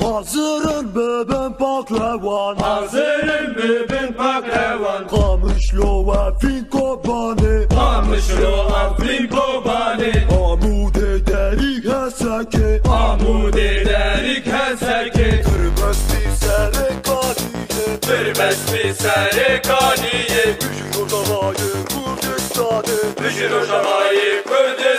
Hazırım bebem paklevan, hazırım bebem paklevan. Kamışlo ve finko bani, Kamışlo Afriko bani. Amude derik heseke, Amude derik heseke. Kırmesti serekaniye, Kırmesti serekaniye. Büjür Rojava'yı Kurdistan'ı, Büjür Rojava'yı Kurdistan'ı.